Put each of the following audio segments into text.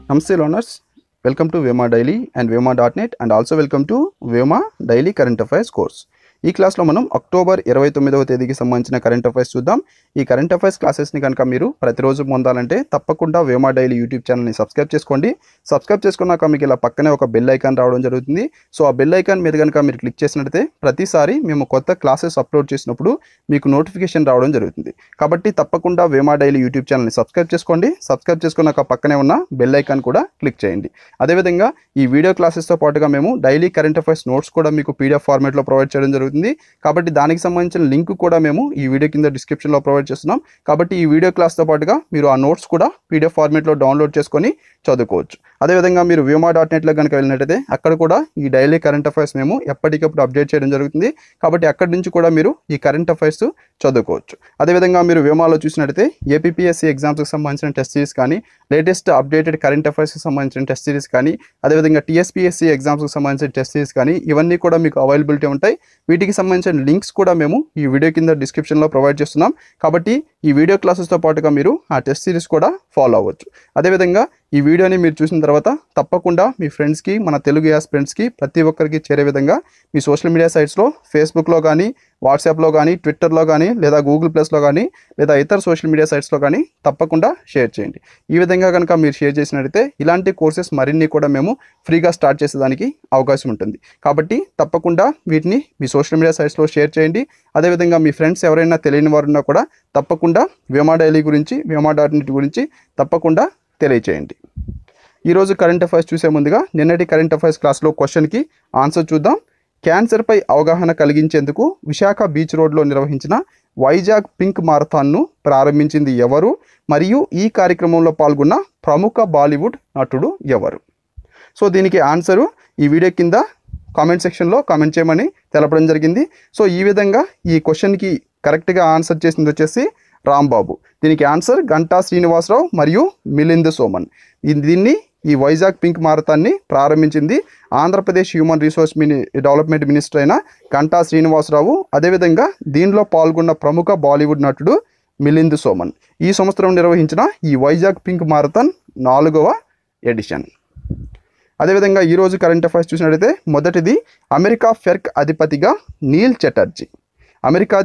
Namaste learners, welcome to Vema Daily and Vema.net and also welcome to Vema Daily Current Affairs course. ఈ క్లాస్లో మనం October 29వ తేదీకి సంబంధించిన current affairs చూద్దాం. ఈ కరెంట్ అఫైర్స్ క్లాసెస్ని కనుక మీరు ప్రతిరోజు పొందాలంటే తప్పకుండా వేమా డైలీ యూట్యూబ్ ఛానల్ని సబ్స్క్రైబ్ చేసుకోండి. సబ్స్క్రైబ్ చేసుకున్నాక మీకు ఇలా పక్కనే ఒక బెల్ ఐకాన్ రావడం జరుగుతుంది. సో ఆ బెల్ ఐకాన్ మీద కనుక మీరు క్లిక్ చేసినట్లయితే ప్రతిసారి మేము కొత్త క్లాసెస్ అప్లోడ్ చేసినప్పుడు మీకు నోటిఫికేషన్ రావడం జరుగుతుంది. కాబట్టి తప్పకుండా వేమా డైలీ యూట్యూబ్ ఛానల్ని సబ్స్క్రైబ్ చేసుకోండి. సబ్స్క్రైబ్ చేసుకున్నాక పక్కనే ఉన్న బెల్ ఐకాన్ కూడా క్లిక్ చేయండి. అదేవిధంగా ఈ వీడియో క్లాసెస్తో పాటుగా మేము డైలీ కరెంట్ అఫైర్స్ నోట్స్ కూడా మీకు పీడిఎఫ్ ఫార్మేట్లో ప్రొవైడ్ చేయడం జరుగుతుంది. కాబట్టి దానికి సంబంధించిన లింక్ కూడా మేము ఈ వీడియో కింద డిస్క్రిప్షన్లో ప్రొవైడ్ చేస్తున్నాం. కాబట్టి ఈ వీడియో క్లాస్తో పాటుగా మీరు ఆ నోట్స్ కూడా పీడిఎఫ్ ఫార్మేట్లో డౌన్లోడ్ చేసుకొని చదువుకోవచ్చు. అదేవిధంగా మీరు Vema.netలో కనుక వెళ్ళినట్టయితే అక్కడ కూడా ఈ డైలీ కరెంట్ అఫైర్స్ మేము ఎప్పటికప్పుడు అప్డేట్ చేయడం జరుగుతుంది. కాబట్టి అక్కడి నుంచి కూడా మీరు ఈ కరెంట్ అఫైర్స్ చదువుకోవచ్చు. అదేవిధంగా మీరు వేమాలో చూసినట్టయితే ఏపీపీఎస్సీ ఎగ్జామ్స్కి సంబంధించిన టెస్ట్ సిరీస్ కానీ, లేటెస్ట్ అప్డేటెడ్ కరెంట్ అఫైర్స్కి సంబంధించిన టెస్ట్ సిరీస్ కానీ, అదేవిధంగా టీఎస్పీఎస్సీ ఎగ్జామ్స్కి సంబంధించిన టెస్ట్ సిరీస్ కానీ ఇవన్నీ కూడా మీకు అవైలబిలిటీ ఉంటాయి. వీటికి సంబంధించిన లింక్స్ కూడా మేము ఈ వీడియో కింద డిస్క్రిప్షన్లో ప్రొవైడ్ చేస్తున్నాం. కాబట్టి ఈ వీడియో క్లాసెస్తో పాటుగా మీరు ఆ టెస్ట్ సిరీస్ కూడా ఫాలో అవ్వచ్చు. అదేవిధంగా ఈ వీడియోని మీరు చూసిన తర్వాత తప్పకుండా మీ ఫ్రెండ్స్కి, మన తెలుగు యాస్ ఫ్రెండ్స్కి ప్రతి ఒక్కరికి చేరే విధంగా మీ సోషల్ మీడియా సైట్స్లో ఫేస్బుక్లో కానీ, వాట్సాప్లో కానీ, ట్విట్టర్లో కానీ, లేదా గూగుల్ ప్లస్లో కానీ, లేదా ఇతర సోషల్ మీడియా సైట్స్లో కానీ తప్పకుండా షేర్ చేయండి. ఈ విధంగా కనుక మీరు షేర్ చేసినట్లయితే ఇలాంటి కోర్సెస్ మరిన్ని కూడా మేము ఫ్రీగా స్టార్ట్ చేసేదానికి అవకాశం ఉంటుంది. కాబట్టి తప్పకుండా వీటిని మీ సోషల్ మీడియా సైట్స్లో షేర్ చేయండి. అదేవిధంగా మీ ఫ్రెండ్స్ ఎవరైనా తెలియని వారు ఉన్నా కూడా తప్పకుండా వేమా డైలీ గురించి, Vema.net గురించి తప్పకుండా తెలియచేయండి. ఈరోజు కరెంట్ అఫైర్స్ చూసే ముందుగా నిన్నటి కరెంట్ అఫైర్స్ క్లాస్లో క్వశ్చన్కి ఆన్సర్ చూద్దాం. క్యాన్సర్పై అవగాహన కలిగించేందుకు విశాఖ బీచ్ రోడ్లో నిర్వహించిన వైజాగ్ పింక్ మారథాన్ను ప్రారంభించింది ఎవరు? మరియు ఈ కార్యక్రమంలో పాల్గొన్న ప్రముఖ బాలీవుడ్ నటుడు ఎవరు? సో దీనికి ఆన్సరు ఈ వీడియో కింద కామెంట్ సెక్షన్లో కామెంట్ చేయమని తెలపడం జరిగింది. సో ఈ విధంగా ఈ క్వశ్చన్కి కరెక్ట్గా ఆన్సర్ చేసింది వచ్చేసి రాంబాబు. దీనికి ఆన్సర్ గంటా శ్రీనివాసరావు మరియు మిలింద్ సోమన్. దీన్ని ఈ వైజాగ్ పింక్ మారథాన్ని ప్రారంభించింది Andhra Pradesh human resource development minister అయిన గంటా శ్రీనివాసరావు. అదేవిధంగా దీనిలో పాల్గొన్న ప్రముఖ బాలీవుడ్ నటుడు మిలింద్ సోమన్. ఈ సంవత్సరం నిర్వహించిన ఈ వైజాగ్ పింక్ మారథాన్ 4వ ఎడిషన్. అదేవిధంగా ఈరోజు కరెంట్ అఫైర్స్ చూసినట్లయితే మొదటిది అమెరికా ఫెర్క్ అధిపతిగా నీల్ చటర్జీ. అమెరికా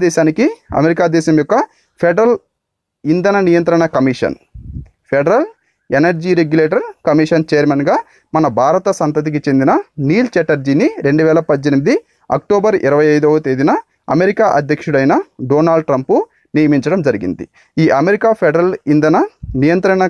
దేశం యొక్క ఫెడరల్ ఇంధన నియంత్రణ commission, federal energy regulator commission చైర్మన్గా మన భారత సంతతికి చెందిన నీల్ చటర్జీని 2018 అక్టోబర్ 25వ తేదీన అమెరికా అధ్యక్షుడైన డొనాల్డ్ ట్రంప్ నియమించడం జరిగింది. ఈ అమెరికా ఫెడరల్ ఇంధన నియంత్రణ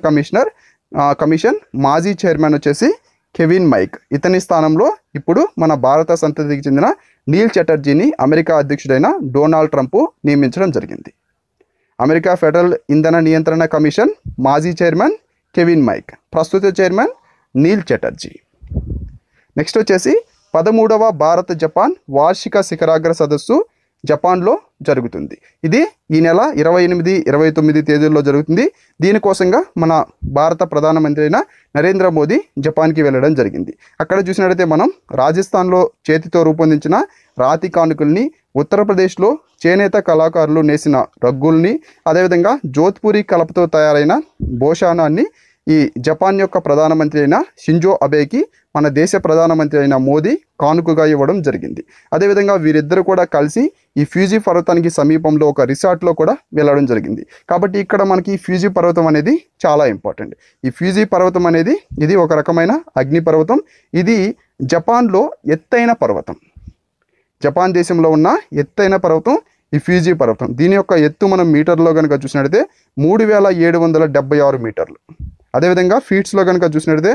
కమిషన్ మాజీ చైర్మన్ వచ్చేసి కెవిన్ మైక్. ఇతని స్థానంలో ఇప్పుడు మన భారత సంతతికి చెందిన నీల్ చటర్జీని అమెరికా అధ్యక్షుడైన డొనాల్డ్ ట్రంప్ నియమించడం జరిగింది. అమెరికా ఫెడరల్ ఇంధన నియంత్రణ కమిషన్ మాజీ చైర్మన్ కెవిన్ మైక్, ప్రస్తుత చైర్మన్ నీల్ చటర్జీ. నెక్స్ట్ వచ్చేసి 13వ భారత జపాన్ వార్షిక శిఖరాగ్ర సదస్సు జపాన్లో జరుగుతుంది. ఇది ఈ నెల 28, 29 తేదీల్లో జరుగుతుంది. దీనికోసంగా మన భారత ప్రధానమంత్రి అయిన నరేంద్ర మోదీ జపాన్కి వెళ్ళడం జరిగింది. అక్కడ చూసినట్లయితే మనం రాజస్థాన్లో చేతితో రూపొందించిన రాతి కానుకల్ని, ఉత్తరప్రదేశ్లో చేనేత కళాకారులు నేసిన రగ్గుల్ని, అదేవిధంగా జోధ్పూరి కలపతో తయారైన భోషానాన్ని ఈ జపాన్ యొక్క ప్రధానమంత్రి అయిన షింజో అబేకి మన దేశ ప్రధానమంత్రి అయిన మోదీ కానుకగా ఇవ్వడం జరిగింది. అదేవిధంగా వీరిద్దరు కూడా కలిసి ఈ ఫ్యూజీ పర్వతానికి సమీపంలో ఒక రిసార్ట్లో కూడా వెళ్ళడం జరిగింది. కాబట్టి ఇక్కడ మనకి ఫ్యూజీ పర్వతం అనేది చాలా ఇంపార్టెంట్. ఈ ఫ్యూజీ పర్వతం అనేది ఇది ఒక రకమైన అగ్ని పర్వతం. ఇది జపాన్లో ఎత్తైన పర్వతం. జపాన్ దేశంలో ఉన్న ఎత్తైన పర్వతం ఈ ఫ్యూజీ పర్వతం. దీని యొక్క ఎత్తు మనం మీటర్లో కనుక చూసినట్లయితే 3776 మీటర్లు. అదేవిధంగా ఫీట్స్లో కనుక చూసినట్లయితే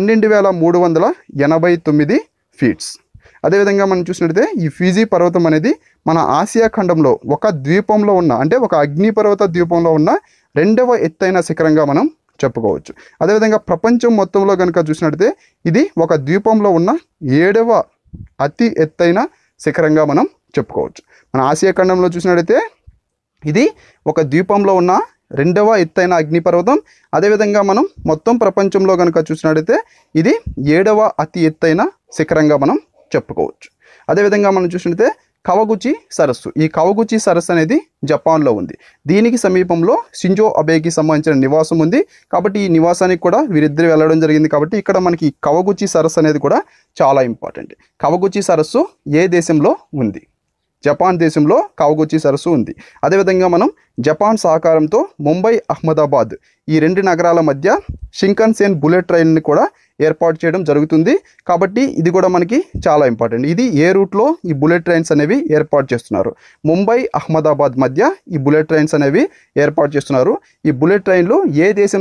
12389 ఫీట్స్. అదేవిధంగా మనం చూసినట్లయితే ఈ ఫ్యూజీ పర్వతం అనేది మన ఆసియా ఖండంలో ఒక ద్వీపంలో ఉన్న, అంటే ఒక అగ్నిపర్వత ద్వీపంలో ఉన్న 2వ ఎత్తైన శిఖరంగా మనం చెప్పుకోవచ్చు. అదేవిధంగా ప్రపంచం మొత్తంలో కనుక చూసినట్లయితే ఇది ఒక ద్వీపంలో ఉన్న 7వ అతి ఎత్తైన శిఖరంగా మనం చెప్పుకోవచ్చు. మన ఆసియా ఖండంలో చూసినట్లయితే ఇది ఒక ద్వీపంలో ఉన్న 2వ ఎత్తైన అగ్నిపర్వతం. అదేవిధంగా మనం మొత్తం ప్రపంచంలో కనుక చూసినట్లయితే ఇది 7వ అతి ఎత్తైన శిఖరంగా మనం చెప్పుకోవచ్చు. అదేవిధంగా మనం చూసినట్లయితే కవగుచి సరస్సు. ఈ కవగుచి సరస్సు అనేది జపాన్లో ఉంది. దీనికి సమీపంలో షింజో అబేకి సంబంధించిన నివాసం ఉంది. కాబట్టి ఈ నివాసానికి కూడా వీరిద్దరు వెళ్ళడం జరిగింది. కాబట్టి ఇక్కడ మనకి కవగుచి సరస్సు అనేది కూడా చాలా ఇంపార్టెంట్. కవగుచి సరస్సు ఏ దేశంలో ఉంది? జపాన్ దేశంలో కవగుచి సరస్సు ఉంది. అదేవిధంగా మనం జపాన్ సహకారంతో ముంబై అహ్మదాబాద్ ఈ రెండు నగరాల మధ్య షింకన్సేన్ బుల్లెట్ ట్రైన్ని కూడా ఏర్పాటు చేయడం జరుగుతుంది. కాబట్టి ఇది కూడా మనకి చాలా ఇంపార్టెంట్. ఇది ఏ రూట్లో ఈ బుల్లెట్ ట్రైన్స్ అనేవి ఏర్పాటు చేస్తున్నారు? ముంబై అహ్మదాబాద్ మధ్య ఈ బుల్లెట్ ట్రైన్స్ అనేవి ఏర్పాటు చేస్తున్నారు. ఈ బుల్లెట్ ట్రైన్లు ఏ దేశం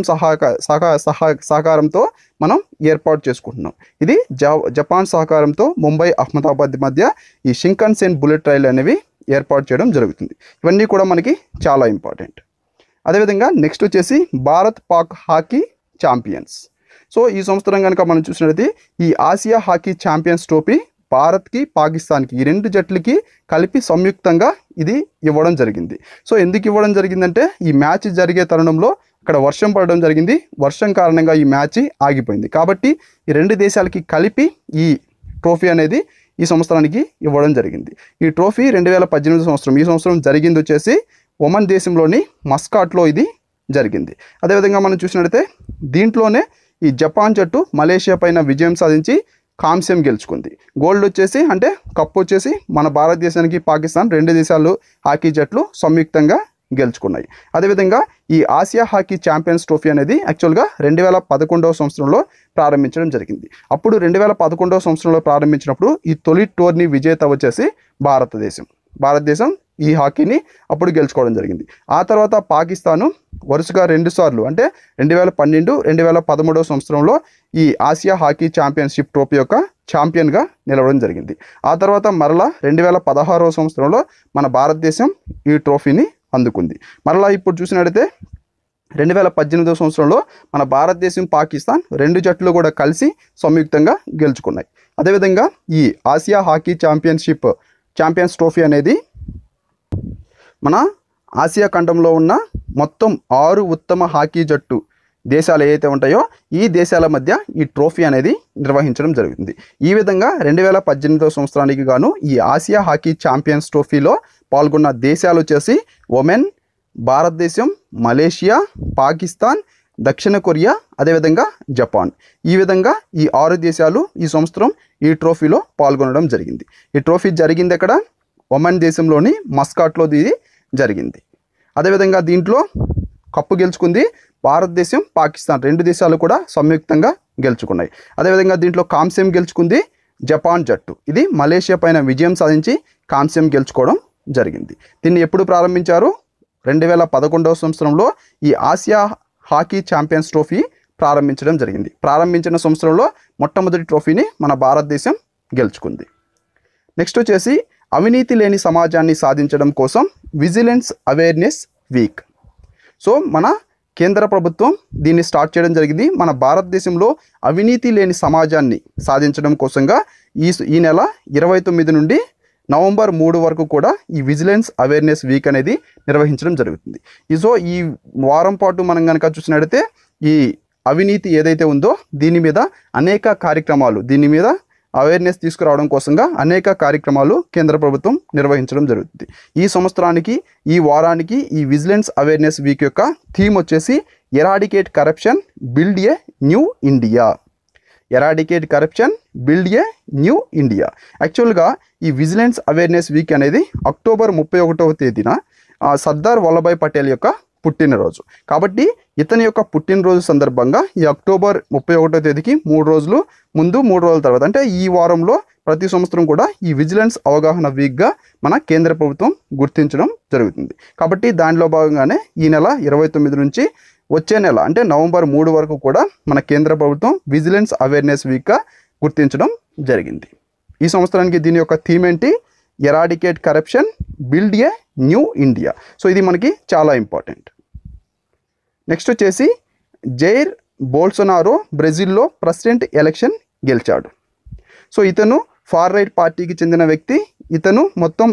సహకారంతో మనం ఏర్పాటు చేసుకుంటున్నాం? ఇది జపాన్ సహకారంతో ముంబై అహ్మదాబాద్ మధ్య ఈ షింకన్సేన్ బుల్లెట్ రైలు అనేవి ఏర్పాటు చేయడం జరుగుతుంది. ఇవన్నీ కూడా మనకి చాలా ఇంపార్టెంట్. అదేవిధంగా నెక్స్ట్ వచ్చేసి Bharat Pak hockey champions. So ఈ సంవత్సరం కనుక మనం చూసినట్లయితే ఈ ఆసియా హాకీ ఛాంపియన్స్ ట్రోఫీ భారత్కి పాకిస్తాన్కి ఈ రెండు జట్లకి కలిపి సంయుక్తంగా ఇది ఇవ్వడం జరిగింది. సో ఎందుకు ఇవ్వడం జరిగిందంటే ఈ మ్యాచ్ జరిగే తరుణంలో అక్కడ వర్షం పడడం జరిగింది. వర్షం కారణంగా ఈ మ్యాచ్ ఆగిపోయింది. కాబట్టి ఈ రెండు దేశాలకి కలిపి ఈ ట్రోఫీ అనేది ఈ సంవత్సరానికి ఇవ్వడం జరిగింది. ఈ ట్రోఫీ 2018 సంవత్సరం, ఈ సంవత్సరం జరిగింది వచ్చేసి ఒమన్ దేశంలోని మస్కాట్లో ఇది జరిగింది. అదేవిధంగా మనం చూసినట్లయితే దీంట్లోనే ఈ జపాన్ జట్టు మలేషియా పైన విజయం సాధించి కాంస్యం గెలుచుకుంది. గోల్డ్ వచ్చేసి అంటే కప్ వచ్చేసి మన భారతదేశానికి పాకిస్తాన్ రెండు దేశాలు హాకీ జట్లు సంయుక్తంగా గెలుచుకున్నాయి. అదేవిధంగా ఈ ఆసియా హాకీ ఛాంపియన్స్ ట్రోఫీ అనేది యాక్చువల్గా 2011 సంవత్సరంలో ప్రారంభించడం జరిగింది. అప్పుడు 2011 సంవత్సరంలో ప్రారంభించినప్పుడు ఈ తొలి టోర్నీ విజేత వచ్చేసి భారతదేశం ఈ హాకీని అప్పుడు గెలుచుకోవడం జరిగింది. ఆ తర్వాత పాకిస్తాను వరుసగా 2 సార్లు అంటే 2012, 2013 సంవత్సరంలో ఈ ఆసియా హాకీ ఛాంపియన్షిప్ ట్రోఫీ యొక్క ఛాంపియన్గా నిలవడం జరిగింది. ఆ తర్వాత మరలా 2016 సంవత్సరంలో మన భారతదేశం ఈ ట్రోఫీని అందుకుంది. మరలా ఇప్పుడు చూసినట్లయితే 2018 సంవత్సరంలో మన భారతదేశం పాకిస్తాన్ రెండు జట్లు కూడా కలిసి సంయుక్తంగా గెలుచుకున్నాయి. అదేవిధంగా ఈ ఆసియా హాకీ ఛాంపియన్స్ ట్రోఫీ అనేది మన ఆసియా ఖండంలో ఉన్న మొత్తం 6 ఉత్తమ హాకీ జట్టు దేశాలు ఏవైతే ఉంటాయో ఈ దేశాల మధ్య ఈ ట్రోఫీ అనేది నిర్వహించడం జరుగుతుంది. ఈ విధంగా 2018 సంవత్సరానికి గాను ఈ ఆసియా హాకీ ఛాంపియన్స్ ట్రోఫీలో పాల్గొన్న దేశాలు వచ్చేసి ఒమెన్, భారతదేశం, మలేషియా, పాకిస్తాన్, దక్షిణ కొరియా, అదేవిధంగా జపాన్. ఈ విధంగా ఈ 6 దేశాలు ఈ సంవత్సరం ఈ ట్రోఫీలో పాల్గొనడం జరిగింది. ఈ ట్రోఫీ జరిగింది ఎక్కడ? ఒమన్ దేశంలోని మస్కాట్లో ఇది జరిగింది. అదేవిధంగా దీంట్లో కప్పు గెలుచుకుంది భారతదేశం, పాకిస్తాన్ రెండు దేశాలు కూడా సంయుక్తంగా గెలుచుకున్నాయి. అదేవిధంగా దీంట్లో కాంస్యం గెలుచుకుంది జపాన్ జట్టు. ఇది మలేషియా పైన విజయం సాధించి కాంస్యం గెలుచుకోవడం జరిగింది. దీన్ని ఎప్పుడు ప్రారంభించారు? 2011 సంవత్సరంలో ఈ ఆసియా హాకీ ఛాంపియన్స్ ట్రోఫీ ప్రారంభించడం జరిగింది. ప్రారంభించిన సంవత్సరంలో మొట్టమొదటి ట్రోఫీని మన భారతదేశం గెలుచుకుంది. నెక్స్ట్ వచ్చేసి అవినీతి లేని సమాజాన్ని సాధించడం కోసం విజిలెన్స్ అవేర్నెస్ వీక్. సో మన కేంద్ర ప్రభుత్వం దీన్ని స్టార్ట్ చేయడం జరిగింది. మన భారతదేశంలో అవినీతి లేని సమాజాన్ని సాధించడం కోసంగా ఈ నెల 29 నుండి నవంబర్ 3 వరకు కూడా ఈ విజిలెన్స్ అవేర్నెస్ వీక్ అనేది నిర్వహించడం జరుగుతుంది. సో ఈ వారం పాటు మనం కనుక చూసినట్లయితే ఈ అవినీతి ఏదైతే ఉందో దీని మీద అనేక కార్యక్రమాలు, దీని మీద అవేర్నెస్ తీసుకురావడం కోసంగా అనేక కార్యక్రమాలు కేంద్ర ప్రభుత్వం నిర్వహించడం జరుగుతుంది. ఈ సంవత్సరానికి ఈ వారానికి ఈ విజిలెన్స్ అవేర్నెస్ వీక్ యొక్క థీమ్ వచ్చేసి eradicate corruption, build a new India. Eradicate corruption, build a new India. యాక్చువల్గా ఈ విజిలెన్స్ అవేర్నెస్ వీక్ అనేది అక్టోబర్ 31వ తేదీన సర్దార్ వల్లభాయ్ పటేల్ యొక్క పుట్టినరోజు. కాబట్టి ఇతని యొక్క పుట్టినరోజు సందర్భంగా ఈ అక్టోబర్ 31వ తేదీకి 3 రోజులు ముందు 3 రోజుల తర్వాత అంటే ఈ వారంలో ప్రతి సంవత్సరం కూడా ఈ విజిలెన్స్ అవగాహన వీక్గా మన కేంద్ర ప్రభుత్వం గుర్తించడం జరుగుతుంది. కాబట్టి దానిలో భాగంగానే ఈ నెల 29 నుంచి వచ్చే నెల అంటే నవంబర్ 3 వరకు కూడా మన కేంద్ర ప్రభుత్వం విజిలెన్స్ అవేర్నెస్ వీక్గా గుర్తించడం జరిగింది. ఈ సంవత్సరానికి దీని యొక్క థీమ్ ఏంటి? Eradicate corruption, build a new India. So ఇది మనకి చాలా ఇంపార్టెంట్. నెక్స్ట్ వచ్చేసి జైర్ బోల్సోనారో బ్రెజిల్లో ప్రెసిడెంట్ ఎలక్షన్ గెలిచాడు. సో ఇతను ఫార్ రైట్ పార్టీకి చెందిన వ్యక్తి. ఇతను మొత్తం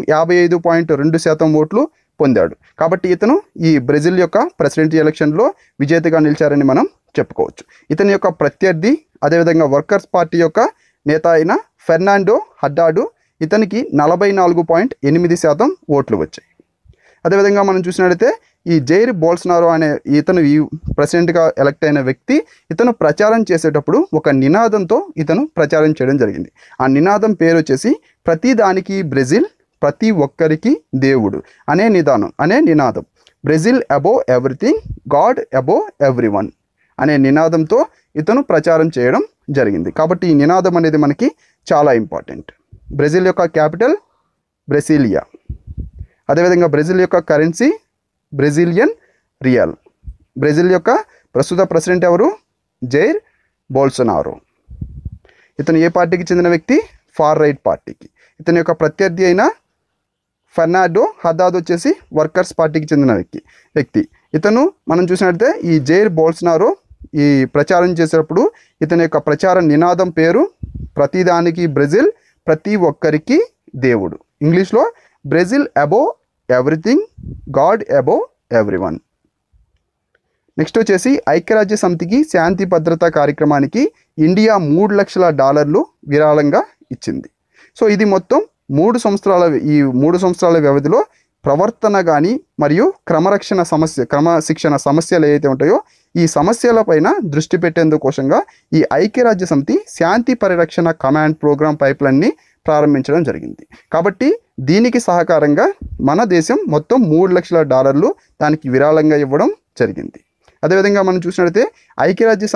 55.2% ఓట్లు పొందాడు. కాబట్టి ఇతను ఈ బ్రెజిల్ యొక్క ప్రెసిడెంట్ ఎలక్షన్లో విజేతగా నిలిచారని మనం చెప్పుకోవచ్చు. ఇతని యొక్క ప్రత్యర్థి అదేవిధంగా వర్కర్స్ పార్టీ యొక్క నేత అయిన ఫెర్నాండో హడ్డాడు ఇతనికి 44.8% ఓట్లు వచ్చాయి. అదేవిధంగా మనం చూసినట్లయితే ఈ జైర్ బోల్సనారో అనే ఇతను ఈ ప్రెసిడెంట్గా ఎలక్ట్ అయిన వ్యక్తి ఇతను ప్రచారం చేసేటప్పుడు ఒక నినాదంతో ఇతను ప్రచారం చేయడం జరిగింది. ఆ నినాదం పేరు వచ్చేసి ప్రతి దానికి బ్రెజిల్, ప్రతి ఒక్కరికి దేవుడు అనే నినాదం. Brazil above everything, God above everyone అనే నినాదంతో ఇతను ప్రచారం చేయడం జరిగింది. కాబట్టి ఈ నినాదం అనేది మనకి చాలా ఇంపార్టెంట్. బ్రెజిల్ యొక్క క్యాపిటల్ బ్రెసిలియా. అదేవిధంగా బ్రెజిల్ యొక్క కరెన్సీ బ్రెజిలియన్ రియల్. బ్రెజిల్ యొక్క ప్రస్తుత ప్రెసిడెంట్ ఎవరు? Jair Bolsonaro. ఇతను ఏ పార్టీకి చెందిన వ్యక్తి? ఫార్ రైట్ పార్టీకి. ఇతని యొక్క ప్రత్యర్థి అయిన ఫెర్నాండో హద్దాద్ వచ్చేసి వర్కర్స్ పార్టీకి చెందిన వ్యక్తి. ఇతను మనం చూసినట్లయితే ఈ జైర్ బోల్సనారో ఈ ప్రచారం చేసేటప్పుడు ఇతని యొక్క ప్రచార నినాదం పేరు ప్రతిదానికి బ్రెజిల్, ప్రతి ఒక్కరికి దేవుడు. ఇంగ్లీష్లో Brazil above everything, God above everyone. Next వచ్చేసి ఐక్యరాజ్య సమితికి శాంతి భద్రతా కార్యక్రమానికి ఇండియా $3 లక్షల విరాళంగా ఇచ్చింది. సో ఇది మొత్తం 3 సంవత్సరాల వ్యవధిలో ప్రవర్తన కానీ మరియు క్రమశిక్షణ సమస్యలు ఏవైతే ఉంటాయో ఈ సమస్యలపైన దృష్టి పెట్టేందుకోసంగా ఈ ఐక్యరాజ్య సమితి శాంతి పరిరక్షణ కమాండ్ ప్రోగ్రామ్ పైప్లైన్ని ప్రారంభించడం జరిగింది. కాబట్టి దీనికి సహకారంగా మన దేశం మొత్తం $3 లక్షల దానికి విరాళంగా ఇవ్వడం జరిగింది. అదేవిధంగా మనం చూసినట్లయితే ఐక్యరాజ్య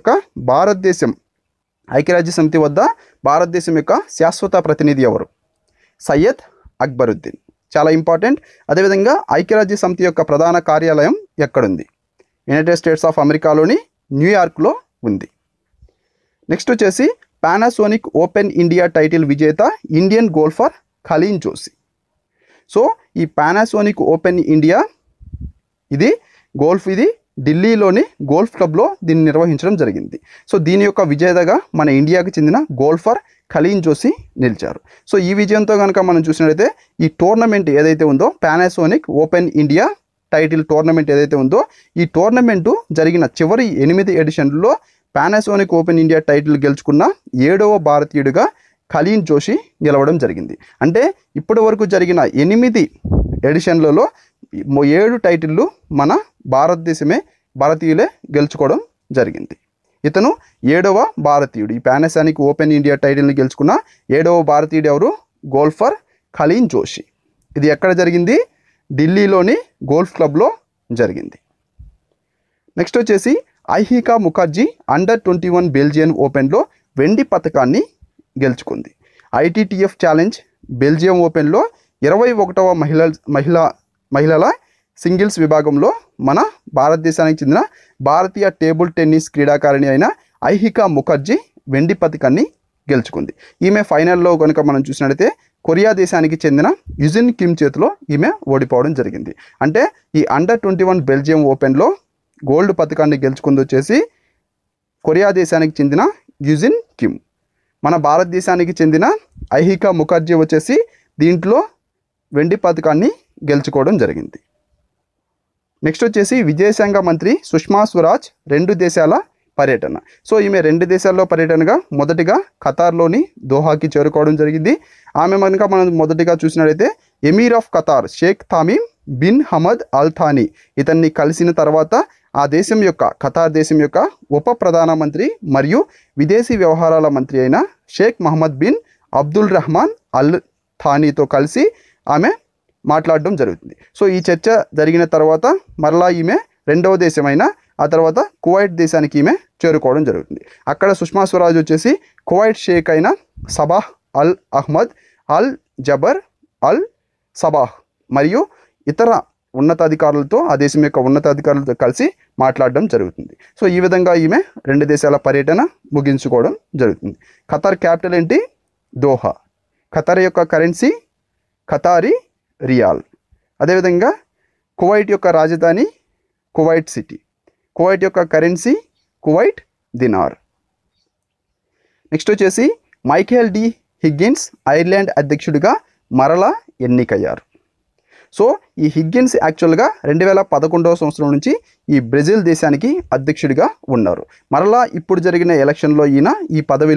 సమితి వద్ద భారతదేశం యొక్క శాశ్వత ప్రతినిధి ఎవరు? సయ్యద్ అక్బరుద్దీన్. చాలా ఇంపార్టెంట్. అదేవిధంగా ఐక్యరాజ్య సమితి యొక్క ప్రధాన కార్యాలయం ఎక్కడుంది? యునైటెడ్ స్టేట్స్ ఆఫ్ అమెరికాలోని న్యూయార్క్లో ఉంది. నెక్స్ట్ వచ్చేసి పానాసోనిక్ ఓపెన్ ఇండియా టైటిల్ విజేత Indian golfer Khalin Joshi. So ఈ పానాసోనిక్ ఓపెన్ ఇండియా ఇది ఢిల్లీలోని గోల్ఫ్ క్లబ్లో దీన్ని నిర్వహించడం జరిగింది. సో దీని యొక్క విజేతగా మన ఇండియాకి చెందిన గోల్ఫర్ ఖలీన్ జోషి నిలిచారు. సో ఈ విజయంతో కనుక మనం చూసినట్లయితే ఈ టోర్నమెంట్ ఏదైతే ఉందో Panasonic Open India title tournament ఏదైతే ఉందో ఈ టోర్నమెంటు జరిగిన చివరి 8 ఎడిషన్లలో పానాసోనిక్ ఓపెన్ ఇండియా టైటిల్ గెలుచుకున్న 7వ భారతీయుడిగా ఖలీన్ జోషి గెలవడం జరిగింది. అంటే ఇప్పటి వరకు జరిగిన 8 ఎడిషన్లలో 7 టైటిళ్ళు మన భారతీయులే గెలుచుకోవడం జరిగింది. ఇతను 7వ భారతీయుడు. ఈ పానాసోనిక్ ఓపెన్ ఇండియా టైటిల్ని గెలుచుకున్న 7వ భారతీయుడు ఎవరు? గోల్ఫర్ ఖలీన్ జోషి. ఇది ఎక్కడ జరిగింది? ఢిల్లీలోని గోల్ఫ్ క్లబ్లో జరిగింది. నెక్స్ట్ వచ్చేసి ఐహికా ముఖర్జీ అండర్-21 బెల్జియన్ ఓపెన్లో వెండి పతకాన్ని గెలుచుకుంది. ఐటీటీఎఫ్ ఛాలెంజ్ బెల్జియం ఓపెన్లో 21వ మహిళల సింగిల్స్ విభాగంలో మన భారతదేశానికి చెందిన భారతీయ టేబుల్ టెన్నిస్ క్రీడాకారిణి అయిన ఐహికా ముఖర్జీ వెండి పతకాన్ని గెలుచుకుంది. ఈమె ఫైనల్లో కనుక మనం చూసినట్లయితే కొరియా దేశానికి చెందిన యుజిన్ కిమ్ చేతిలో ఈమె ఓడిపోవడం జరిగింది. అంటే ఈ అండర్-21 బెల్జియం ఓపెన్లో గోల్డ్ పతకాన్ని గెలుచుకుంది వచ్చేసి కొరియా దేశానికి చెందిన యుజిన్ కిమ్. మన భారతదేశానికి చెందిన ఐహికా ముఖర్జీ వచ్చేసి దీంట్లో వెండి పతకాన్ని గెలుచుకోవడం జరిగింది. నెక్స్ట్ వచ్చేసి విదేశాంగ మంత్రి సుష్మా స్వరాజ్ 2 దేశాల పర్యటన. సో ఈమె 2 దేశాల్లో పర్యటనగా మొదటిగా ఖతార్లోని దోహాకి చేరుకోవడం జరిగింది. ఆమె కనుక మనం మొదటిగా చూసినట్లయితే emir of Qatar Sheikh Tamim bin Hamad Al Thani ఇతన్ని కలిసిన తర్వాత ఖతార్ దేశం యొక్క ఉప ప్రధానమంత్రి మరియు విదేశీ వ్యవహారాల మంత్రి అయిన Sheikh Mohammed bin Abdul Rahman Al థానీతో కలిసి ఆమె మాట్లాడడం జరుగుతుంది. సో ఈ చర్చ జరిగిన తర్వాత మరలా ఈమె 2వ దేశమైన ఆ తర్వాత కువైట్ దేశానికి ఈమె చేరుకోవడం జరుగుతుంది. అక్కడ సుష్మా స్వరాజ్ వచ్చేసి కువైట్ షేక్ అయిన సబాహ్ అల్ అహ్మద్ అల్ జబర్ అల్ సబాహ్ మరియు ఇతర ఉన్నతాధికారులతో ఆ దేశం యొక్క ఉన్నతాధికారులతో కలిసి మాట్లాడడం జరుగుతుంది. సో ఈ విధంగా ఈమె 2 దేశాల పర్యటన ముగించుకోవడం జరుగుతుంది. ఖతార్ క్యాపిటల్ ఏంటి? దోహా. ఖతార్ యొక్క కరెన్సీ ఖతారీ రియాల్. అదేవిధంగా కువైట్ యొక్క రాజధాని కువైట్ సిటీ. కువైట్ యొక్క కరెన్సీ కువైట్ దినార్. నెక్స్ట్ వచ్చేసి మైఖేల్ డి హిగ్గిన్స్ ఐర్లాండ్ అధ్యక్షుడిగా మరలా ఎన్నికయ్యారు. సో ఈ హిగ్గిన్స్ యాక్చువల్గా 2011వ సంవత్సరం నుంచి ఈ బ్రెజిల్ దేశానికి అధ్యక్షుడిగా ఉన్నారు. మరలా ఇప్పుడు జరిగిన ఎలక్షన్లో ఈయన ఈ పదవిలో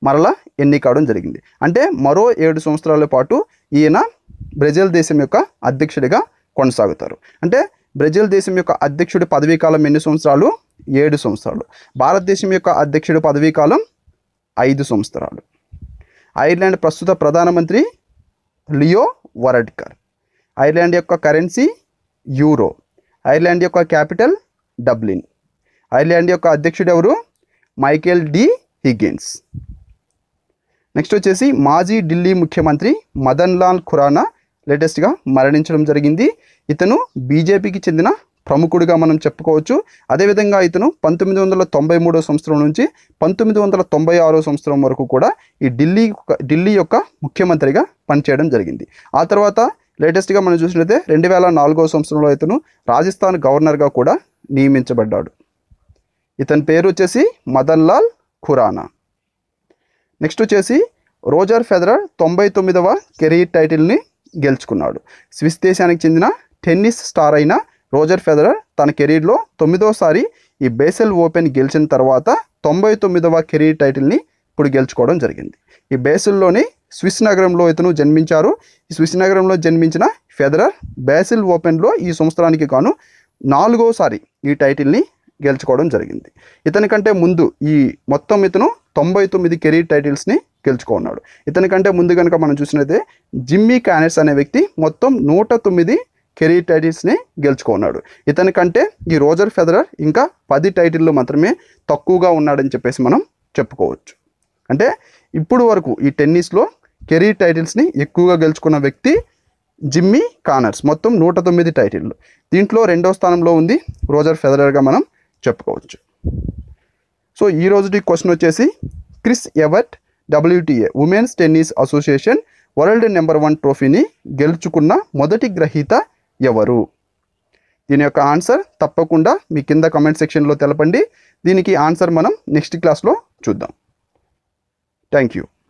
మరలా ఎన్నికవడం జరిగింది. అంటే మరో 7 సంవత్సరాల పాటు ఈయన బ్రెజిల్ దేశం యొక్క అధ్యక్షుడిగా కొనసాగుతారు. అంటే బ్రెజిల్ దేశం యొక్క అధ్యక్షుడి పదవీ కాలం ఎన్ని సంవత్సరాలు? 7 సంవత్సరాలు. భారతదేశం యొక్క అధ్యక్షుడి పదవీ కాలం 5 సంవత్సరాలు. ఐర్లాండ్ ప్రస్తుత ప్రధానమంత్రి లియో వరడ్కర్. ఐర్లాండ్ యొక్క కరెన్సీ యూరో. ఐర్లాండ్ యొక్క క్యాపిటల్ డబ్లిన్. ఐర్లాండ్ యొక్క అధ్యక్షుడు ఎవరు? Michael D Higgins. నెక్స్ట్ వచ్చేసి మాజీ ఢిల్లీ ముఖ్యమంత్రి మదన్ లాల్ ఖురానా లేటెస్ట్గా మరణించడం జరిగింది. ఇతను బీజేపీకి చెందిన ప్రముఖుడిగా మనం చెప్పుకోవచ్చు. అదేవిధంగా ఇతను 1993 సంవత్సరం నుంచి 1996 సంవత్సరం వరకు కూడా ఈ ఢిల్లీ యొక్క ముఖ్యమంత్రిగా పనిచేయడం జరిగింది. ఆ తర్వాత లేటెస్ట్గా మనం చూసినట్లయితే 2004 సంవత్సరంలో ఇతను రాజస్థాన్ గవర్నర్గా కూడా నియమించబడ్డాడు. ఇతని పేరు వచ్చేసి మదన్ లాల్ ఖురానా. నెక్స్ట్ వచ్చేసి రోజర్ ఫెడరర్ 99వ కెరీర్ టైటిల్ని గెలుచుకున్నాడు. స్విస్ దేశానికి చెందిన టెన్నిస్ స్టార్ అయిన రోజర్ ఫెడరర్ తన కెరీర్లో 9వసారి ఈ బేసెల్ ఓపెన్ గెలిచిన తర్వాత 99వ కెరీర్ టైటిల్ని ఇప్పుడు గెలుచుకోవడం జరిగింది. ఈ బేసెల్లోని స్విస్ నగరంలో ఇతను జన్మించారు. ఈ స్విస్ నగరంలో జన్మించిన ఫెడరర్ బేసెల్ ఓపెన్లో ఈ సంవత్సరానికి గాను 4వసారి ఈ టైటిల్ని గెలుచుకోవడం జరిగింది. ఇతనికంటే ముందు ఈ మొత్తం ఇతను 99 కెరీర్ టైటిల్స్ని గెలుచుకున్నాడు. ఇతనికంటే ముందు కనుక మనం చూసినట్లయితే జిమ్మీ కానెట్స్ అనే వ్యక్తి మొత్తం 109 కెరీర్ టైటిల్స్ని గెలుచుకున్నాడు. ఇతనికంటే ఈ రోజర్ ఫెడరర్ ఇంకా 10 టైటిళ్ళు మాత్రమే తక్కువగా ఉన్నాడని చెప్పేసి మనం చెప్పుకోవచ్చు. అంటే ఇప్పుడు వరకు ఈ టెన్నిస్లో కెరీర్ టైటిల్స్ని ఎక్కువగా గెలుచుకున్న వ్యక్తి జిమ్మీ కానెట్స్, మొత్తం 109 టైటిళ్ళు. దీంట్లో 2వ స్థానంలో ఉంది రోజర్ ఫెడరర్గా మనం చెప్పుకోవచ్చు. సో ఈ రోజుటి క్వశ్చన్ వచ్చేసి Chris Evert WTA women's tennis association world number 1 ట్రోఫీని గెలుచుకున్న మొదటి గ్రహీత ఎవరు? దీని యొక్క ఆన్సర్ తప్పకుండా మీ కింద కామెంట్ సెక్షన్లో తెలపండి. దీనికి ఆన్సర్ మనం నెక్స్ట్ క్లాస్లో చూద్దాం. Thank you.